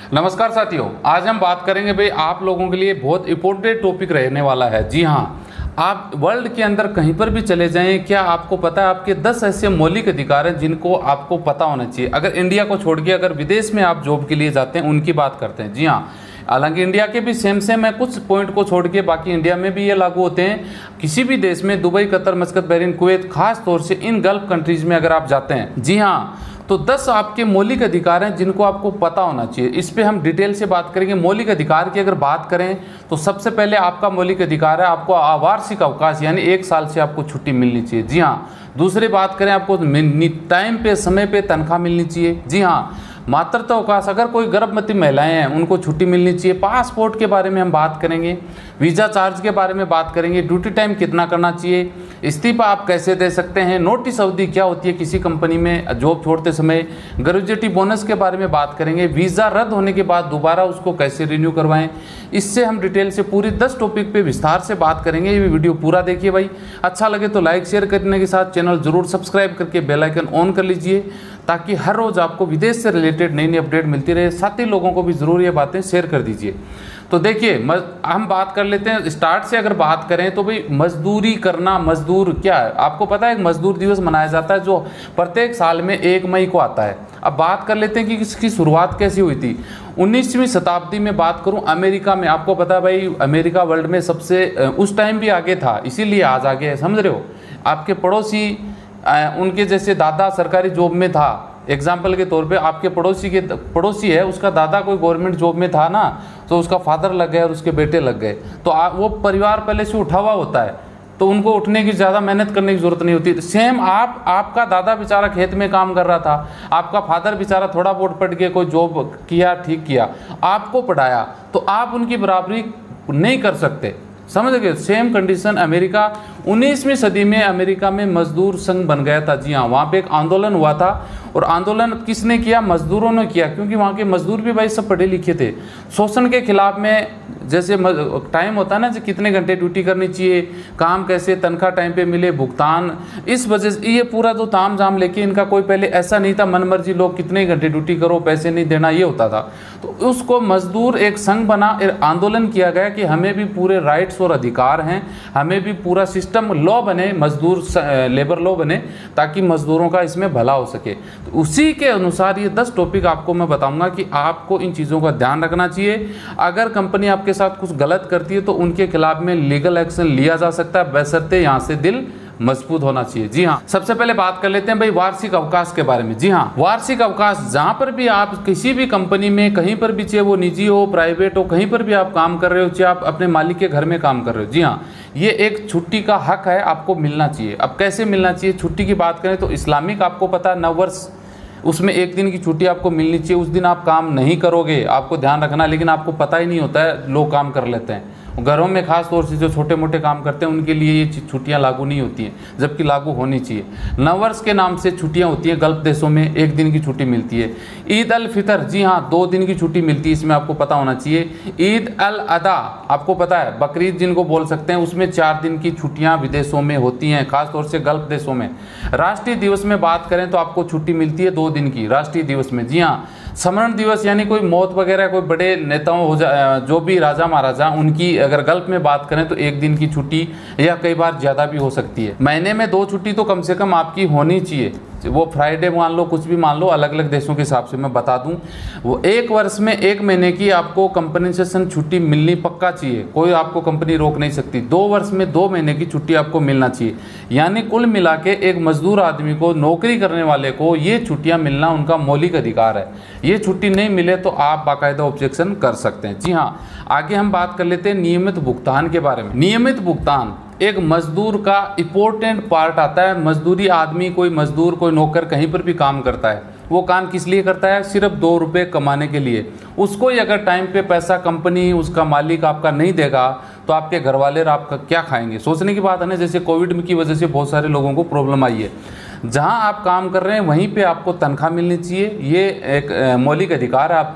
नमस्कार साथियों, आज हम बात करेंगे भाई आप लोगों के लिए बहुत इंपॉर्टेंट टॉपिक रहने वाला है। जी हाँ, आप वर्ल्ड के अंदर कहीं पर भी चले जाएं, क्या आपको पता है आपके 10 ऐसे मौलिक अधिकार हैं जिनको आपको पता होना चाहिए। अगर इंडिया को छोड़ के अगर विदेश में आप जॉब के लिए जाते हैं उनकी बात करते हैं। जी हाँ, हालांकि इंडिया के भी सेम है, कुछ पॉइंट को छोड़ के बाकी इंडिया में भी ये लागू होते हैं। किसी भी देश में Dubai, Qatar, Muscat, Bahrain, Kuwait, खास तौर से इन गल्फ कंट्रीज में अगर आप जाते हैं, जी हाँ, तो 10 आपके मौलिक अधिकार हैं जिनको आपको पता होना चाहिए। इस पे हम डिटेल से बात करेंगे। मौलिक अधिकार की अगर बात करें तो सबसे पहले आपका मौलिक अधिकार है आपको वार्षिक अवकाश, यानी 1 साल से आपको छुट्टी मिलनी चाहिए। जी हाँ, दूसरी बात करें आपको टाइम पे, समय पे तनख्वाह मिलनी चाहिए। जी हाँ, मातृत्व अवकाश, अगर कोई गर्भवती महिलाएं हैं उनको छुट्टी मिलनी चाहिए। पासपोर्ट के बारे में हम बात करेंगे, वीज़ा चार्ज के बारे में बात करेंगे, ड्यूटी टाइम कितना करना चाहिए, इस्तीफा आप कैसे दे सकते हैं, नोटिस अवधि क्या होती है किसी कंपनी में जॉब छोड़ते समय, ग्रेजुएटी बोनस के बारे में बात करेंगे, वीज़ा रद्द होने के बाद दोबारा उसको कैसे रिन्यू करवाएं। इससे हम डिटेल से पूरी 10 टॉपिक पे विस्तार से बात करेंगे। ये वीडियो पूरा देखिए भाई। अच्छा लगे तो लाइक शेयर करने के साथ चैनल जरूर सब्सक्राइब करके बेल आइकन ऑन कर लीजिए, ताकि हर रोज़ आपको विदेश से रिलेटेड नई नई अपडेट मिलती रहे। साथ ही लोगों को भी ज़रूर ये बातें शेयर कर दीजिए। तो देखिए, हम बात कर लेते हैं स्टार्ट से। अगर बात करें तो भाई मजदूरी करना, मजदूर क्या है आपको पता है। मजदूर दिवस मनाया जाता है जो प्रत्येक साल में 1 मई को आता है। अब बात कर लेते हैं कि इसकी शुरुआत कैसी हुई थी। 19वीं शताब्दी में बात करूं, अमेरिका में, आपको पता है भाई अमेरिका वर्ल्ड में सबसे उस टाइम भी आगे था, इसीलिए आज आगे है, समझ रहे हो। आपके पड़ोसी, उनके जैसे दादा सरकारी जॉब में था, एग्जाम्पल के तौर पे आपके पड़ोसी है, उसका दादा कोई गवर्नमेंट जॉब में था ना, तो उसका फादर लग गया और उसके बेटे लग गए, तो वो परिवार पहले से उठा हुआ होता है, तो उनको उठने की ज़्यादा मेहनत करने की जरूरत नहीं होती। सेम आपका दादा बेचारा खेत में काम कर रहा था, आपका फादर बेचारा थोड़ा बहुत पढ़ के कोई जॉब किया, ठीक किया, आपको पढ़ाया, तो आप उनकी बराबरी नहीं कर सकते, समझ गए। सेम कंडीशन अमेरिका 19वीं सदी में अमेरिका में मजदूर संघ बन गया था। जी हाँ, वहाँ पे एक आंदोलन हुआ था, और आंदोलन किसने किया? मजदूरों ने किया, क्योंकि वहाँ के मजदूर भी भाई सब पढ़े लिखे थे। शोषण के खिलाफ में, जैसे टाइम होता है ना, जो कितने घंटे ड्यूटी करनी चाहिए, काम कैसे, तनख्वाह टाइम पे मिले, भुगतान, इस वजह से ये पूरा जो ताम झाम लेके इनका कोई पहले ऐसा नहीं था मन मर्जी लोग कितने घंटे ड्यूटी करो, पैसे नहीं देना, ये होता था। तो उसको मजदूर एक संघ बना, आंदोलन किया गया कि हमें भी पूरे राइट्स और अधिकार हैं, हमें भी पूरा सिस्टम लॉ बने, मजदूर लेबर लॉ बने, ताकि मजदूरों का इसमें भला हो सके। तो उसी के अनुसार ये 10 टॉपिक आपको मैं बताऊंगा कि आपको इन चीज़ों का ध्यान रखना चाहिए। अगर कंपनी आपके साथ कुछ गलत करती है तो उनके खिलाफ में लीगल एक्शन लिया जा सकता है, बशर्ते यहाँ से दिल मजबूत होना चाहिए। जी हाँ, सबसे पहले बात कर लेते हैं भाई वार्षिक अवकाश के बारे में। जी हाँ, वार्षिक अवकाश, जहाँ पर भी आप किसी भी कंपनी में कहीं पर भी, चाहे वो निजी हो, प्राइवेट हो, कहीं पर भी आप काम कर रहे हो, चाहे आप अपने मालिक के घर में काम कर रहे हो, जी हाँ, ये एक छुट्टी का हक है, आपको मिलना चाहिए। अब कैसे मिलना चाहिए? छुट्टी की बात करें तो इस्लामिक आपको पता है नववर्ष, उसमें 1 दिन की छुट्टी आपको मिलनी चाहिए। उस दिन आप काम नहीं करोगे, आपको ध्यान रखना, लेकिन आपको पता ही नहीं होता है, लोग काम कर लेते हैं। घरों में खास तौर से जो छोटे मोटे काम करते हैं उनके लिए ये छुट्टियां लागू नहीं होती हैं, जबकि लागू होनी चाहिए। नववर्ष के नाम से छुट्टियां होती हैं, गल्फ देशों में 1 दिन की छुट्टी मिलती है। ईद अल फितर, जी हाँ, 2 दिन की छुट्टी मिलती है, इसमें आपको पता होना चाहिए। ईद अल अदा, आपको पता है, बकरीद जिनको बोल सकते हैं, उसमें 4 दिन की छुट्टियां विदेशों में होती हैं, खासतौर से गल्फ देशों में। राष्ट्रीय दिवस में बात करें तो आपको छुट्टी मिलती है 2 दिन की राष्ट्रीय दिवस में। जी हाँ, स्मरण दिवस, यानी कोई मौत वगैरह, कोई बड़े नेताओं जो भी राजा महाराजा, उनकी अगर गल्फ में बात करें तो 1 दिन की छुट्टी, या कई बार ज़्यादा भी हो सकती है। महीने में 2 छुट्टी तो कम से कम आपकी होनी चाहिए, वो फ्राइडे मान लो, कुछ भी मान लो, अलग अलग देशों के हिसाब से मैं बता दूं। वो 1 वर्ष में 1 महीने की आपको कंपनसेशन छुट्टी मिलनी पक्का चाहिए, कोई आपको कंपनी रोक नहीं सकती। 2 वर्ष में 2 महीने की छुट्टी आपको मिलना चाहिए, यानी कुल मिला के एक मजदूर आदमी को, नौकरी करने वाले को, ये छुट्टियां मिलना उनका मौलिक अधिकार है। ये छुट्टी नहीं मिले तो आप बाकायदा ऑब्जेक्शन कर सकते हैं। जी हाँ, आगे हम बात कर लेते हैं नियमित भुगतान के बारे में। नियमित भुगतान एक मजदूर का इम्पोर्टेंट पार्ट आता है। मजदूरी आदमी, कोई मजदूर, कोई नौकर कहीं पर भी काम करता है, वो काम किस लिए करता है? सिर्फ 2 रुपये कमाने के लिए। उसको ही अगर टाइम पे पैसा कंपनी, उसका मालिक आपका नहीं देगा तो आपके घर वाले और आपका क्या खाएंगे? सोचने की बात है ना। जैसे कोविड की वजह से बहुत सारे लोगों को प्रॉब्लम आई है। जहां आप काम कर रहे हैं वहीं पे आपको तनख्वाह मिलनी चाहिए, ये एक मौलिक अधिकार है आपका।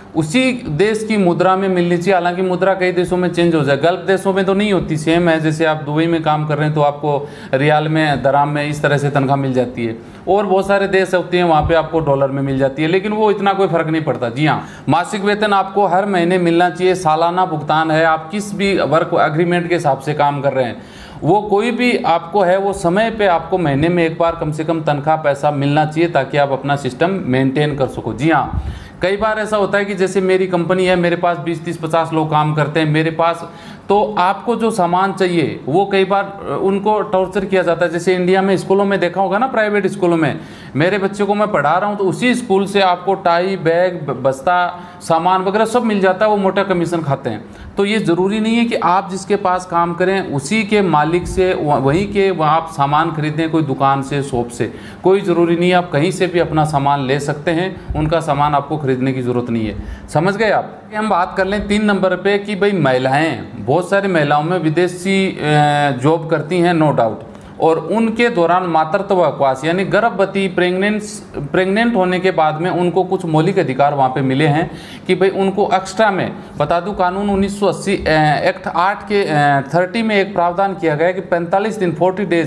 उसी देश की मुद्रा में मिलनी चाहिए। हालांकि मुद्रा कई देशों में चेंज हो जाए, गल्फ देशों में तो नहीं होती, सेम है। जैसे आप दुबई में काम कर रहे हैं तो आपको रियाल में, दराम में इस तरह से तनख्वाह मिल जाती है, और बहुत सारे देश होते हैं वहाँ पे आपको डॉलर में मिल जाती है, लेकिन वो इतना कोई फर्क नहीं पड़ता। जी हाँ, मासिक वेतन आपको हर महीने मिलना चाहिए। सालाना भुगतान है, आप किस भी वर्क एग्रीमेंट के हिसाब से काम कर रहे हैं, वो कोई भी आपको है, वो समय पे आपको महीने में एक बार कम से कम तनख्वाह पैसा मिलना चाहिए, ताकि आप अपना सिस्टम मेंटेन कर सको। जी हाँ, कई बार ऐसा होता है कि जैसे मेरी कंपनी है, मेरे पास 20, 30, 50 लोग काम करते हैं मेरे पास, तो आपको जो सामान चाहिए वो कई बार उनको टॉर्चर किया जाता है। जैसे इंडिया में स्कूलों में देखा होगा ना, प्राइवेट स्कूलों में, मेरे बच्चे को मैं पढ़ा रहा हूँ तो उसी स्कूल से आपको टाई, बैग, बस्ता, सामान वगैरह सब मिल जाता है, वो मोटा कमीशन खाते हैं। तो ये ज़रूरी नहीं है कि आप जिसके पास काम करें उसी के मालिक से, वहीं के वहाँ आप सामान खरीदें, कोई दुकान से, शॉप से, कोई ज़रूरी नहीं है। आप कहीं से भी अपना सामान ले सकते हैं, उनका सामान आपको खरीदने की ज़रूरत नहीं है। समझ गए आप? हम बात कर लें 3 नंबर पे कि भाई महिलाएं, बहुत सारी महिलाओं में विदेशी जॉब करती हैं, नो डाउट, और उनके दौरान मातृत्व अवकाश यानी गर्भवती, प्रेग्नेंट होने के बाद में उनको कुछ मौलिक अधिकार वहाँ पे मिले हैं कि भाई उनको एक्स्ट्रा में, बता दूं कानून 1980 एक्ट 8 के 30 में एक प्रावधान किया गया है कि 45 दिन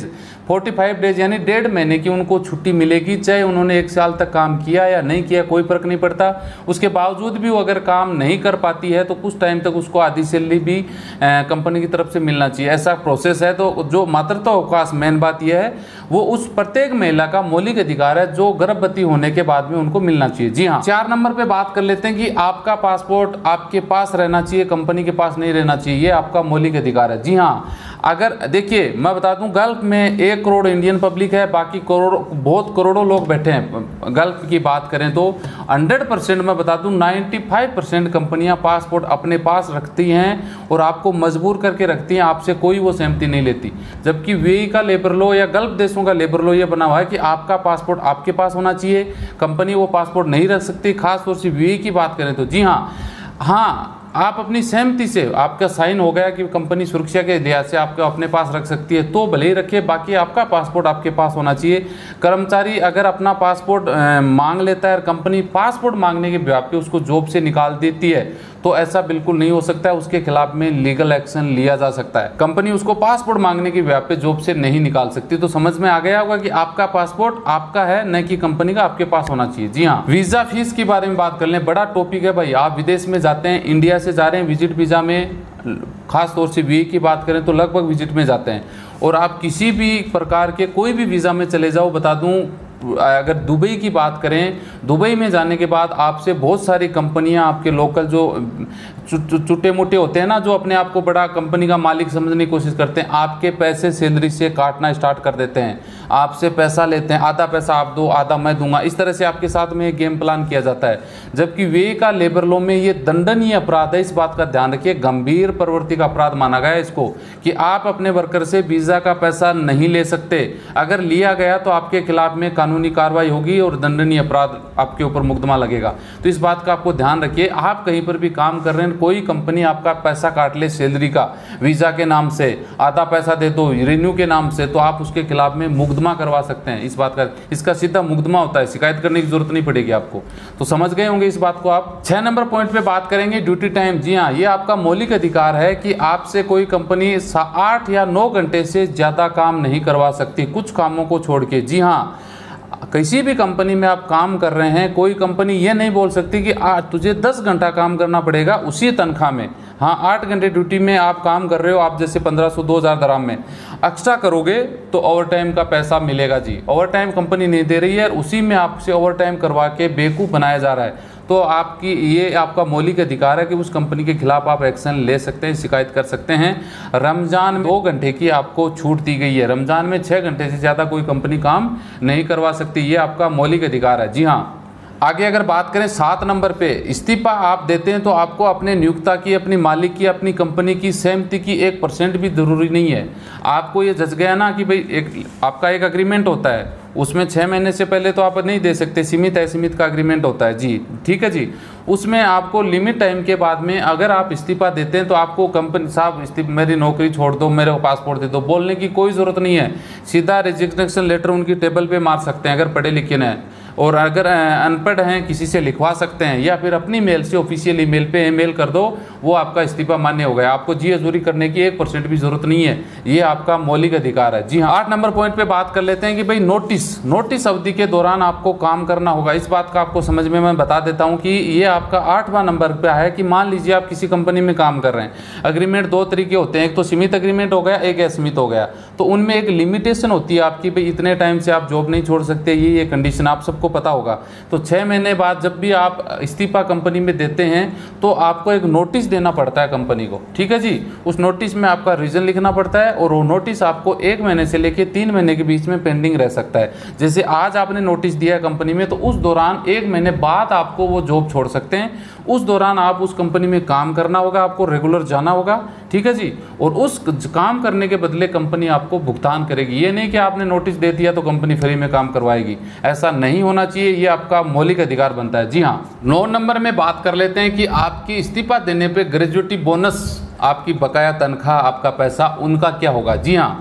45 डेज यानी 1.5 महीने की उनको छुट्टी मिलेगी, चाहे उन्होंने 1 साल तक काम किया या नहीं किया, कोई फर्क नहीं पड़ता। उसके बावजूद भी वो अगर काम नहीं कर पाती है तो कुछ टाइम तक उसको आधी सैलरी भी कंपनी की तरफ से मिलना चाहिए, ऐसा प्रोसेस है। तो जो मातृत्व अवकाश, मेन बात यह है, वो उस प्रत्येक महिला का मौलिक अधिकार है जो गर्भवती होने के बाद में उनको मिलना चाहिए। जी हाँ, 4 नंबर पे बात कर लेते हैं कि आपका पासपोर्ट आपके पास रहना चाहिए, कंपनी के पास नहीं रहना चाहिए, ये आपका मौलिक अधिकार है। जी हाँ, अगर देखिए मैं बता दूं, गल्फ में 1 करोड़ इंडियन पब्लिक है, बाकी बहुत करोड़ों लोग बैठे हैं। गल्फ की बात करें तो 100% मैं बता दूं 95% कंपनियां पासपोर्ट अपने पास रखती हैं और आपको मजबूर करके रखती हैं, आपसे कोई वो सहमति नहीं लेती। जबकि यूएई का लेबर लॉ या गल्फ देशों का लेबर लॉ ये बना हुआ है कि आपका पासपोर्ट आपके पास होना चाहिए, कंपनी वो पासपोर्ट नहीं रख सकती। खासतौर से यूएई की बात करें तो जी हाँ, आप अपनी सहमति से, आपका साइन हो गया कि कंपनी सुरक्षा के लिहाज से आपको अपने पास रख सकती है तो भले ही रखे, बाकी आपका पासपोर्ट आपके पास होना चाहिए। कर्मचारी अगर अपना पासपोर्ट मांग लेता है और कंपनी पासपोर्ट मांगने के ब्याह पे उसको जॉब से निकाल देती है तो ऐसा बिल्कुल नहीं हो सकता है, उसके खिलाफ में लीगल एक्शन लिया जा सकता है। कंपनी उसको पासपोर्ट मांगने की ब्याह पे जॉब से नहीं निकाल सकती। तो समझ में आ गया होगा कि आपका पासपोर्ट आपका है, न कि कंपनी का, आपके पास होना चाहिए। जी हाँ, वीजा फीस के बारे में बात कर लें, बड़ा टॉपिक है भाई। आप विदेश में जाते हैं, इंडिया से जा रहे हैं विजिट वीजा में, खास तौर से वीए की बात करें तो लगभग विजिट में जाते हैं, और आप किसी भी प्रकार के कोई भी वीज़ा में चले जाओ, बता दूं अगर दुबई की बात करें, दुबई में जाने के बाद आपसे बहुत सारी कंपनियां, आपके लोकल जो छोटे मोटे होते हैं ना, जो अपने आप को बड़ा कंपनी का मालिक समझने की कोशिश करते हैं, आपके पैसे सैलरी से काटना स्टार्ट कर देते हैं, आपसे पैसा लेते हैं, आधा पैसा आप दो, आधा मैं दूंगा, इस तरह से आपके साथ में एक गेम प्लान किया जाता है। जबकि वे का लेबर लॉ में ये दंडनीय अपराध है, इस बात का ध्यान रखिए, गंभीर प्रवृत्ति का अपराध माना गया है इसको, कि आप अपने वर्कर से वीज़ा का पैसा नहीं ले सकते। अगर लिया गया तो आपके खिलाफ में कानूनी कार्रवाई होगी और दंडनीय अपराध आपके ऊपर मुकदमा लगेगा। तो इस बात का आपको ध्यान रखिए। आप कहीं पर भी काम कर रहे हैं, कोई कंपनी आपका पैसा काट ले सैलरी का, वीज़ा के नाम से, आधा पैसा दे दो रिन्यू के नाम से, तो आप उसके खिलाफ में मुकदमा करवा सकते हैं। इस बात का, इसका सीधा मुकदमा होता है, शिकायत करने की जरूरत नहीं पड़ेगी आपको। तो समझ गए होंगे इस बात को आप। 6 नंबर पॉइंट पे बात करेंगे ड्यूटी टाइम। जी हाँ, ये आपका मौलिक अधिकार है कि आपसे कोई कंपनी 8 या 9 घंटे से ज़्यादा काम नहीं करवा सकती, कुछ कामों को छोड़ के। जी हाँ, किसी भी कंपनी में आप काम कर रहे हैं, कोई कंपनी ये नहीं बोल सकती कि तुझे 10 घंटा काम करना पड़ेगा उसी तनख्वाह में। हाँ, 8 घंटे ड्यूटी में आप काम कर रहे हो, आप जैसे 1500 2000 दराम में एक्स्ट्रा करोगे तो ओवर टाइम का पैसा मिलेगा। जी, ओवर टाइम कंपनी नहीं दे रही है, उसी में आपसे ओवर टाइम करवा के बेवकूफ़ बनाया जा रहा है। तो आपकी ये आपका मौलिक अधिकार है कि उस कंपनी के खिलाफ आप एक्शन ले सकते हैं, शिकायत कर सकते हैं। रमज़ान में 2 घंटे की आपको छूट दी गई है, रमज़ान में 6 घंटे से ज़्यादा कोई कंपनी काम नहीं करवा सकती, ये आपका मौलिक अधिकार है। जी हाँ, आगे अगर बात करें 7 नंबर पे, इस्तीफा आप देते हैं तो आपको अपने नियोक्ता की, अपनी मालिक की, अपनी कंपनी की सहमति की 1% भी ज़रूरी नहीं है। आपको ये जच गया ना कि भाई आपका एक एग्रीमेंट होता है, उसमें 6 महीने से पहले तो आप नहीं दे सकते, सीमित असीमित का एग्रीमेंट होता है। जी ठीक है जी, उसमें आपको लिमिट टाइम के बाद में अगर आप इस्तीफा देते हैं तो आपको कंपनी, साहब मेरी नौकरी छोड़ दो, मेरे को पासपोर्ट दे दो, बोलने की कोई ज़रूरत नहीं है। सीधा रेजिग्नेशन लेटर उनकी टेबल पे मार सकते हैं अगर पढ़े लिखे न और अगर अनपढ़ हैं किसी से लिखवा सकते हैं, या फिर अपनी मेल से ऑफिशियल ईमेल पे ईमेल कर दो, वो आपका इस्तीफा मान्य हो गया। आपको जी हजूरी करने की 1% भी जरूरत नहीं है, ये आपका मौलिक अधिकार है। जी हाँ, 8 नंबर पॉइंट पे बात कर लेते हैं कि भाई नोटिस अवधि के दौरान आपको काम करना होगा। इस बात का आपको समझ में मैं बता देता हूँ कि ये आपका 8वां नंबर पे है कि मान लीजिए आप किसी कंपनी में काम कर रहे हैं। अग्रीमेंट 2 तरीके होते हैं, एक तो सीमित अग्रीमेंट हो गया, एक असीमित हो गया। तो उनमें एक लिमिटेशन होती है आपकी, भाई इतने टाइम से आप जॉब नहीं छोड़ सकते, ये कंडीशन आप सबको पता होगा। तो 6 महीने बाद जब भी आप इस्तीफा कंपनी में देते हैं तो आपको एक नोटिस देना पड़ता है कंपनी को, ठीक है जी। उस नोटिस में आपका रीजन लिखना पड़ता है और वो नोटिस आपको 1 महीने से लेकर 3 महीने के बीच में पेंडिंग रह सकता है। जैसे आज आपने नोटिस दिया है कंपनी में, तो उस दौरान 1 महीने बाद आपको वो जॉब छोड़ सकते हैं। उस दौरान आप उस कंपनी में काम करना होगा, आपको रेगुलर जाना होगा, ठीक है जी। और उस काम करने के बदले कंपनी आपको भुगतान करेगी। ये नहीं कि आपने नोटिस दे दिया तो कंपनी फ्री में काम करवाएगी, ऐसा नहीं होना चाहिए। ये आपका मौलिक अधिकार बनता है। जी हाँ, 9 नंबर में बात कर लेते हैं कि आपकी इस्तीफा देने पे ग्रेजुएटी बोनस, आपकी बकाया तनख्वाह, आपका पैसा, उनका क्या होगा। जी हाँ,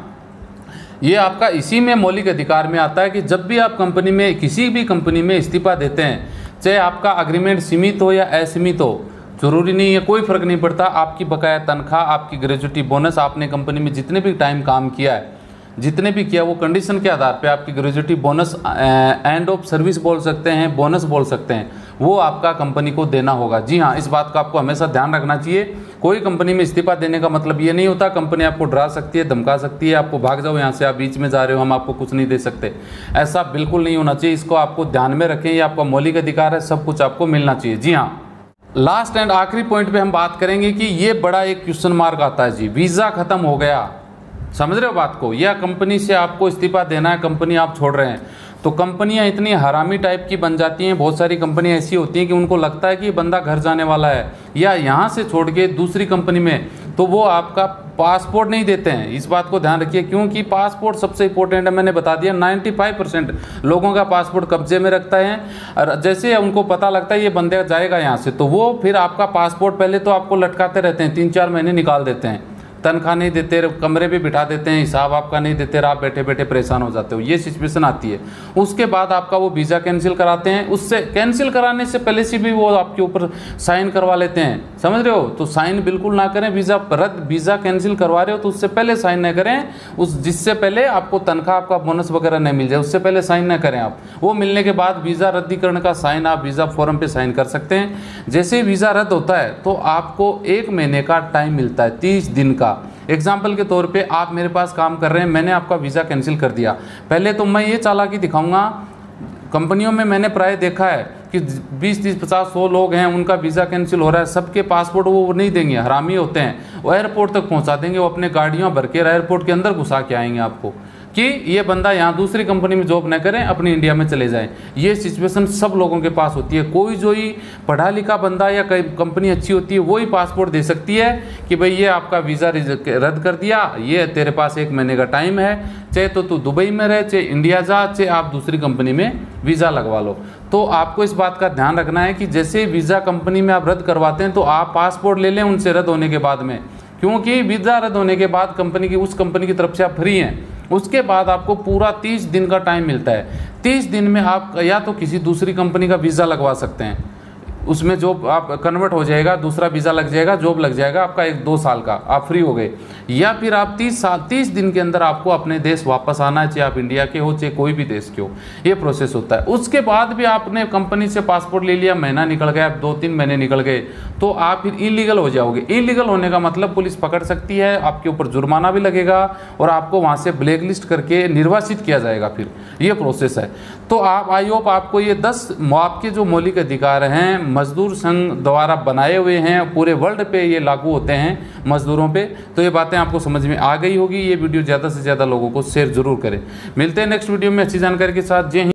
ये आपका इसी में मौलिक अधिकार में आता है कि जब भी आप कंपनी में, किसी भी कंपनी में इस्तीफा देते हैं, चाहे आपका अग्रीमेंट सीमित हो या असीमित हो, जरूरी नहीं है, कोई फर्क नहीं पड़ता। आपकी बकाया तनख्वाह, आपकी ग्रेजुएटी बोनस, आपने कंपनी में जितने भी टाइम काम किया है, जितने भी किया, वो कंडीशन के आधार पे आपकी gratuity bonus, end of service बोल सकते हैं, बोनस बोल सकते हैं, वो आपका कंपनी को देना होगा। जी हाँ, इस बात का आपको हमेशा ध्यान रखना चाहिए। कोई कंपनी में इस्तीफा देने का मतलब ये नहीं होता कंपनी आपको डरा सकती है, धमका सकती है, आपको भाग जाओ यहाँ से, आप बीच में जा रहे हो, हम आपको कुछ नहीं दे सकते, ऐसा बिल्कुल नहीं होना चाहिए। इसको आपको ध्यान में रखें, ये आपका मौलिक अधिकार है, सब कुछ आपको मिलना चाहिए। जी हाँ, लास्ट एंड आखिरी पॉइंट पे हम बात करेंगे कि ये बड़ा एक क्वेश्चन मार्क आता है जी, वीज़ा खत्म हो गया, समझ रहे हो बात को, या कंपनी से आपको इस्तीफा देना है, कंपनी आप छोड़ रहे हैं, तो कंपनियां इतनी हरामी टाइप की बन जाती हैं। बहुत सारी कंपनियां ऐसी होती हैं कि उनको लगता है कि बंदा घर जाने वाला है या यहाँ से छोड़ के दूसरी कंपनी में, तो वो आपका पासपोर्ट नहीं देते हैं। इस बात को ध्यान रखिए, क्योंकि पासपोर्ट सबसे इंपॉर्टेंट है। मैंने बता दिया 95% लोगों का पासपोर्ट कब्जे में रखता है, और जैसे उनको पता लगता है ये बंदा जाएगा यहाँ से, तो वो फिर आपका पासपोर्ट पहले तो आपको लटकाते रहते हैं, 3-4 महीने निकाल देते हैं, तनख्वाह नहीं देते, कमरे पे बिठा देते हैं, हिसाब आपका नहीं देते, आप बैठे बैठे परेशान हो जाते हो, ये सिचुएशन आती है। उसके बाद आपका वो वीज़ा कैंसिल कराते हैं, उससे कैंसिल कराने से पहले से भी वो आपके ऊपर साइन करवा लेते हैं, समझ रहे हो। तो साइन बिल्कुल ना करें, वीज़ा कैंसिल करवा रहे हो तो उससे पहले साइन ना करें, जिससे पहले आपको तनख्वाह, आपका बोनस वगैरह नहीं मिल जाए, उससे पहले साइन ना करें आप। वो मिलने के बाद वीज़ा रद्दीकरण का साइन आप वीज़ा फॉर्म पे साइन कर सकते हैं। जैसे ही वीज़ा रद्द होता है तो आपको 1 महीने का टाइम मिलता है, 30 दिन का। एग्जाम्पल के तौर पे आप मेरे पास काम कर रहे हैं, मैंने आपका वीज़ा कैंसिल कर दिया, पहले तो मैं ये चालाकी दिखाऊंगा, कंपनियों में मैंने प्राय देखा है कि 20, 30, 50, 100 लोग हैं, उनका वीज़ा कैंसिल हो रहा है, सबके पासपोर्ट वो नहीं देंगे, हरामी होते हैं, वो एयरपोर्ट तक पहुंचा देंगे, वो अपने गाड़ियां भर के एयरपोर्ट के अंदर घुसा के आएंगे आपको कि ये बंदा यहाँ दूसरी कंपनी में जॉब न करें, अपनी इंडिया में चले जाएं। ये सिचुएशन सब लोगों के पास होती है। कोई जो ही पढ़ा लिखा बंदा या कंपनी अच्छी होती है वही पासपोर्ट दे सकती है कि भाई ये आपका वीज़ा रद्द कर दिया, ये तेरे पास 1 महीने का टाइम है, चाहे तो तू दुबई में रहे, चाहे इंडिया जा, चाहे आप दूसरी कंपनी में वीज़ा लगवा लो। तो आपको इस बात का ध्यान रखना है कि जैसे वीज़ा कंपनी में आप रद्द करवाते हैं तो आप पासपोर्ट ले लें उनसे रद्द होने के बाद में, क्योंकि वीज़ा रद्द होने के बाद उस कंपनी की तरफ से आप फ्री हैं। उसके बाद आपको पूरा 30 दिन का टाइम मिलता है। 30 दिन में आप या तो किसी दूसरी कंपनी का वीज़ा लगवा सकते हैं, उसमें जॉब आप कन्वर्ट हो जाएगा, दूसरा वीज़ा लग जाएगा, जॉब लग जाएगा आपका 1-2 साल का, आप फ्री हो गए। या फिर आप 30 दिन के अंदर आपको अपने देश वापस आना है, चाहे आप इंडिया के हो चाहे कोई भी देश के हो, ये प्रोसेस होता है। उसके बाद भी आपने कंपनी से पासपोर्ट ले लिया, महीना निकल गया, 2-3 महीने निकल गए, तो आप फिर इलीगल हो जाओगे। इलीगल होने का मतलब पुलिस पकड़ सकती है, आपके ऊपर जुर्माना भी लगेगा और आपको वहाँ से ब्लैकलिस्ट करके निर्वासित किया जाएगा, फिर ये प्रोसेस है। तो आप, आई होप आपको ये 10 आपके जो मौलिक अधिकार हैं मजदूर संघ द्वारा बनाए हुए हैं, पूरे वर्ल्ड पे ये लागू होते हैं मजदूरों पे, तो ये बातें आपको समझ में आ गई होगी। ये वीडियो ज़्यादा से ज़्यादा लोगों को शेयर जरूर करें। मिलते हैं नेक्स्ट वीडियो में अच्छी जानकारी के साथ। जय हिंद।